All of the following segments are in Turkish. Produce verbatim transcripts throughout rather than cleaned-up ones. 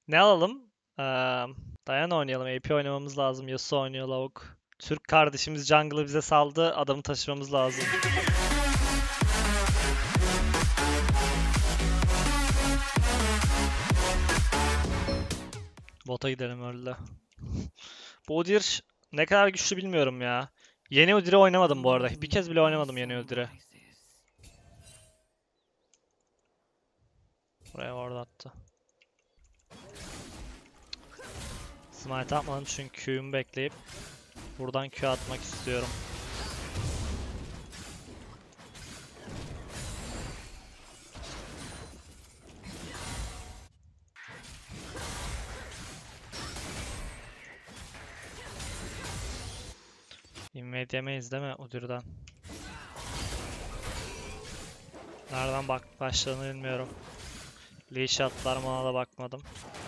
Ne alalım? Ee, Diana oynayalım. A P oynamamız lazım. Yasuo oynuyor lavuk. Türk kardeşimiz jungle'ı bize saldı. Adamı taşımamız lazım. Bota gidelim öyle. Bu Udyr ne kadar güçlü bilmiyorum ya. Yeni Udyr'i oynamadım bu arada. Bir kez bile oynamadım yeni Udyr'i. Buraya orada attı. Smite atmadım çünkü Q'umu bekleyip buradan Q atmak istiyorum. Invade yemeyiz değil mi Udyr'den? Nereden bak başladığını bilmiyorum. Leash atlar mı ona da bakmadım.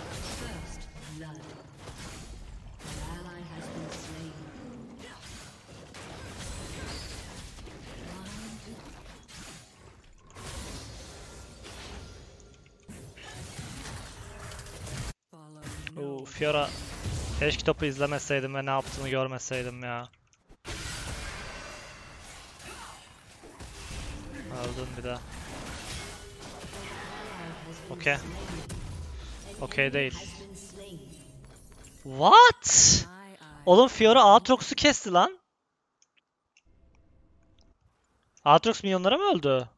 Uuu Fiora. Keşke topu izlemeseydim ve ne yaptığını görmeseydim ya. Öldüm bir daha. Okey. Okey değil. What? Oğlum Fiora Aatrox'u kesti lan. Aatrox milyonlara mı öldü?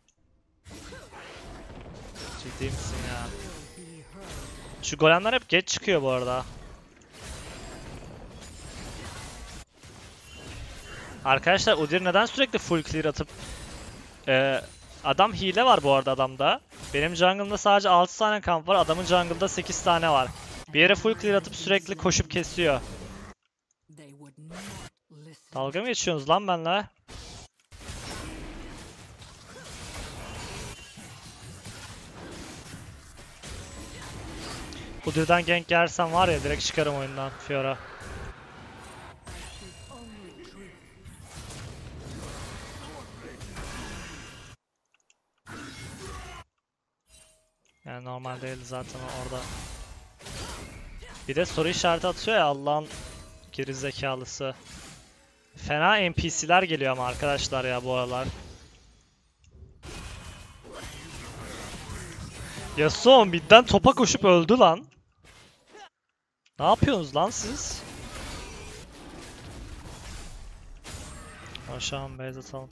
Ciddi misin ya? Şu golemler hep geç çıkıyor bu arada. Arkadaşlar Udyr neden sürekli full clear atıp ee, adam hile var bu arada adamda. Benim jungle'ımda sadece altı tane kamp var. Adamın jungle'da sekiz tane var. Bir yere full clear atıp sürekli koşup kesiyor. Dalga mı geçiyorsunuz lan benimle? Udyr'den gank yersem var ya direkt çıkarım oyundan Fiora. Yani normal değil zaten orada. Bir de soru işareti atıyor ya Allah'ın gerizekalısı. Fena N P C'ler geliyor ama arkadaşlar ya bu aralar. Yasuo midden topa koşup öldü lan. Ne yapıyorsunuz lan siz? Aşağı base atalım.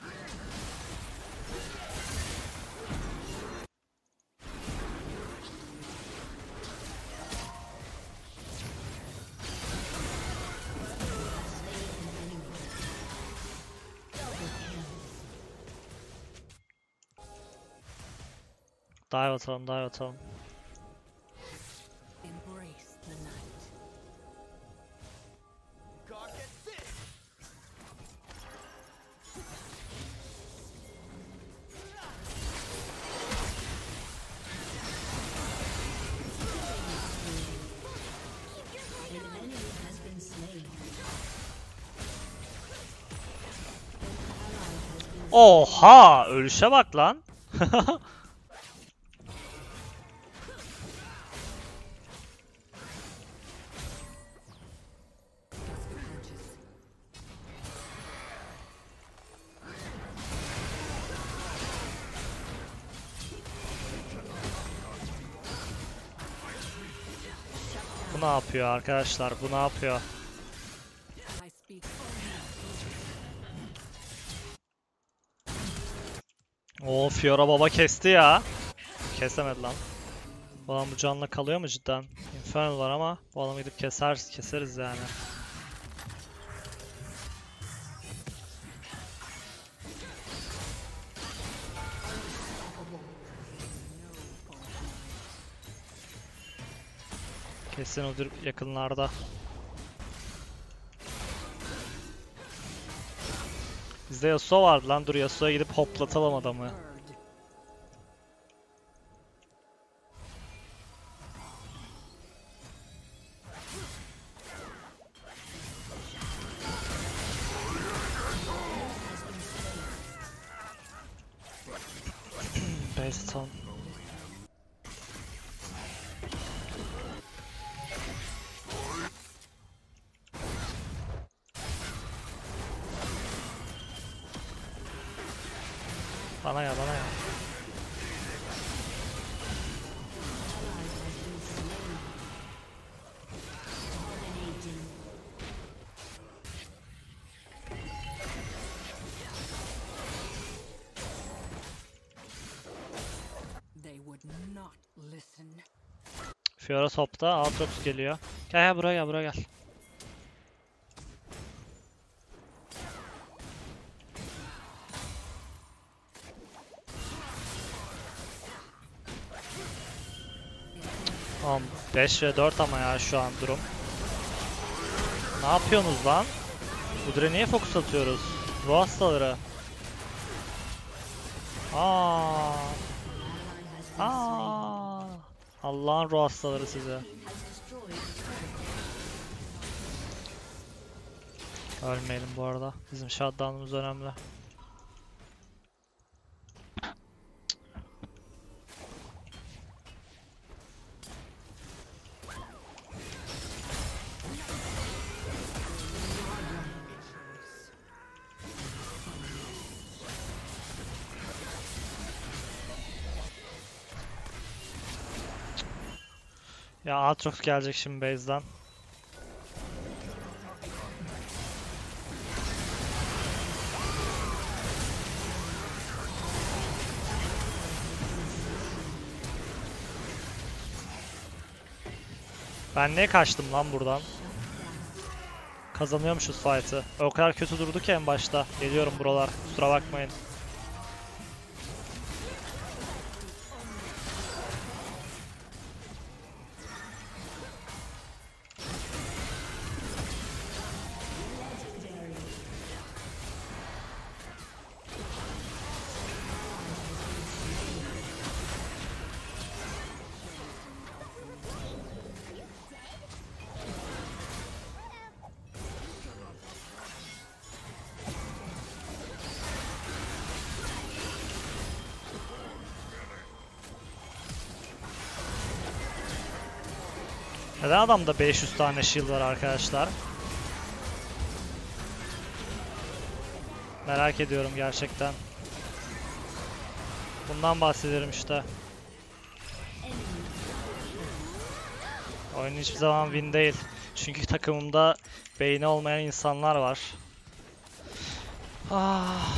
Dive atalım, dive atalım. Oha! Ölüşe bak lan. Bu ne yapıyor arkadaşlar? Bu ne yapıyor? Oo Fiora baba kesti ya. Kesemedi lan. Bu adam bu canla kalıyor mu cidden? Infernal var ama bu adamı gidip keser, keseriz yani. Kesin odur yakınlarda. Bizde Yasuo vardı lan, dur Yasuo'ya gidip hoplatalım adamı. Base atalım. Bana gel, bana gel. Fiora topta, Aatrox geliyor. Gel gel buraya gel, buraya gel. Tamam, beş ve dört ama ya şu an durum. Ne yapıyorsunuz lan? Udyr'e niye fokus atıyoruz? Ruh hastaları. Aa. Aa. Allah'ın ruh hastaları size. Ölmeyelim bu arada. Bizim shutdown'umuz önemli. Ya Aatrox gelecek şimdi base'den. Ben niye kaçtım lan buradan? Kazanıyormuşuz fight'ı. O kadar kötü durdu ki en başta. Geliyorum buralar. Kusura bakmayın. Neden adamda beş yüz tane shield var arkadaşlar? Merak ediyorum gerçekten. Bundan bahsediyorum işte. Oyun hiçbir zaman win değil. Çünkü takımımda beyni olmayan insanlar var. Ah.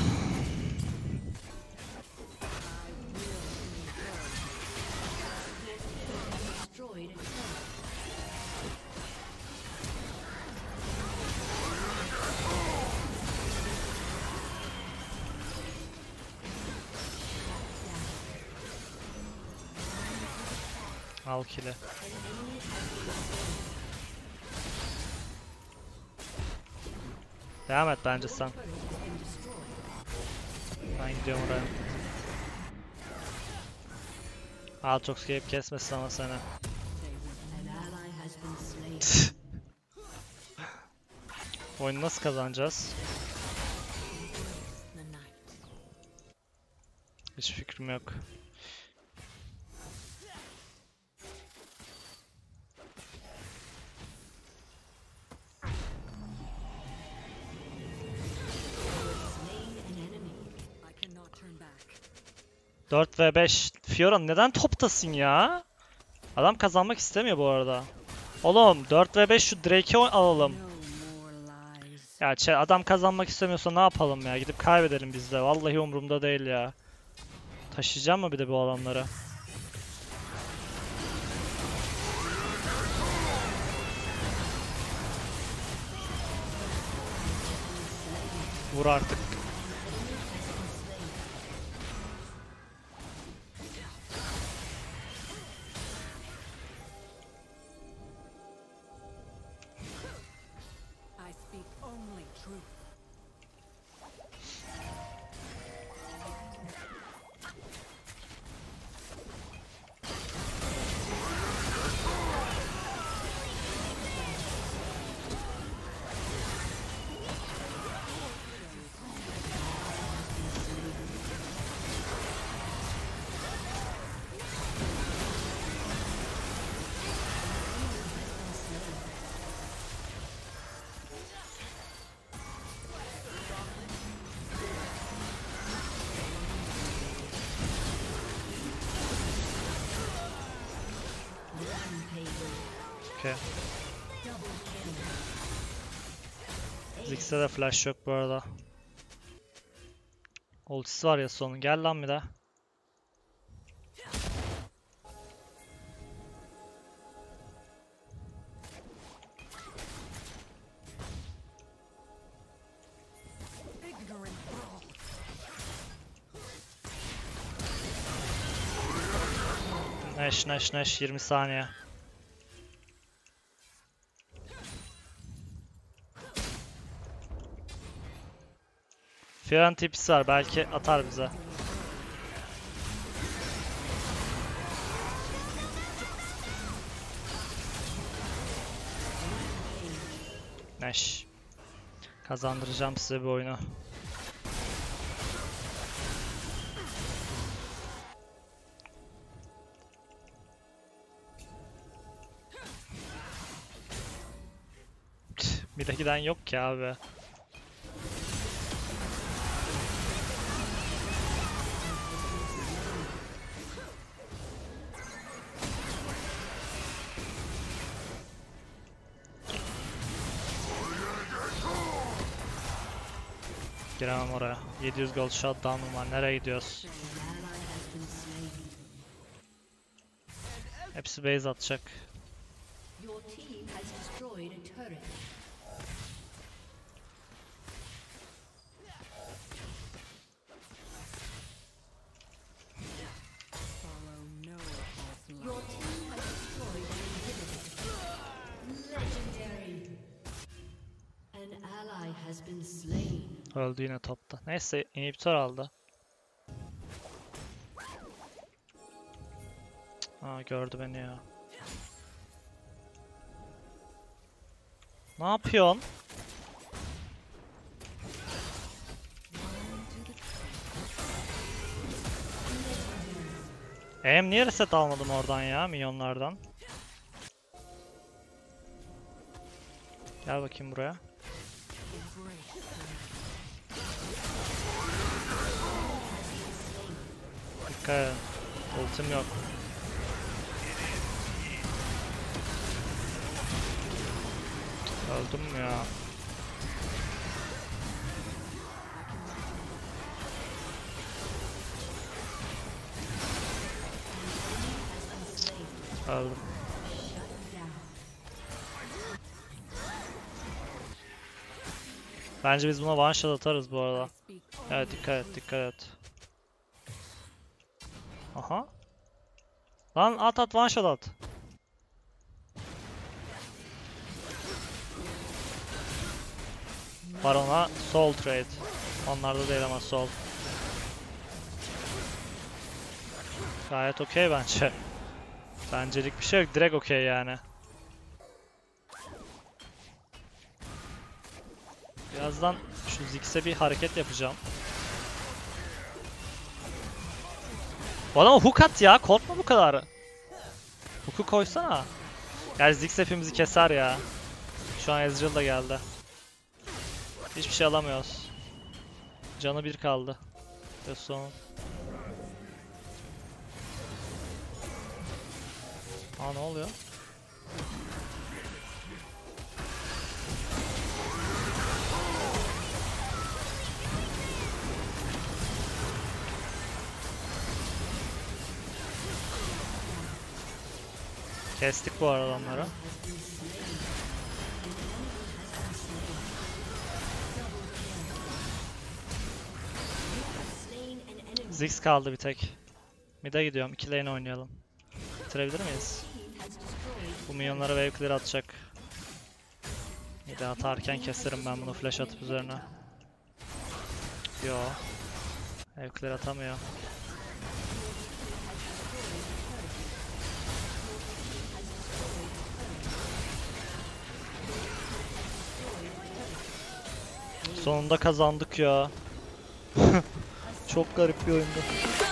Al kill'i. Devam et bence sen. Ben gidiyorum oraya. Aatrox gelip kesmesin ama seni. Oyunu nasıl kazanacağız? Hiç fikrim yok. dört ve beş. Fiora neden toptasın ya? Adam kazanmak istemiyor bu arada. Oğlum dört ve beş şu Drake'i alalım. Ya adam kazanmak istemiyorsa ne yapalım ya? Gidip kaybedelim biz de. Vallahi umurumda değil ya. Taşıyacağım mı bir de bu adamları? Vur artık. okey. Ziggs'e de flash yok bu arada. Ultisi var ya sonun. Gel lan bir de. Neş neş neş yirmi saniye. Fiora'nın tipisi var, belki atar bize. Neş. Kazandıracağım size bir oyunu. Bir de giden yok ki abi. Giremem oraya. yedi yüz gold shutdown'um var. Nereye gidiyoruz? Hepsi base atacak. Öldü yine topta. Neyse inhibitor aldı. Aa gördü beni ya. Ne yapıyorsun? Em niye reset almadım oradan ya minyonlardan? Gel bakayım buraya. Dikkat edin. Ultim yok. Öldüm mü ya? Öldüm. Bence biz buna one shot atarız bu arada. Evet dikkat et, dikkat et. Aha. Lan at at one shot at. Baron'a soul trade. Onlarda değil ama soul. Gayet okey bence. Bencelik bir şey yok. Direkt okey yani. Birazdan şu Ziggs'e bir hareket yapacağım. Bu adama hook at ya. Korkma bu kadar. Hook'u koysana. Yani Ziggs hepimizi keser ya. Şu an Ezreal da geldi. Hiçbir şey alamıyoruz. Canı bir kaldı. Ve son. Aa ne oluyor? Kestik bu arada onları. Ziggs kaldı bir tek. Mid'e gidiyorum. iki lane oynayalım. Bitirebilir miyiz? Bu minyonlara wave clear atacak. Mid'e atarken keserim ben bunu flash atıp üzerine. Yo. Wave clear atamıyor. Sonunda kazandık ya. Çok garip bir oyundu.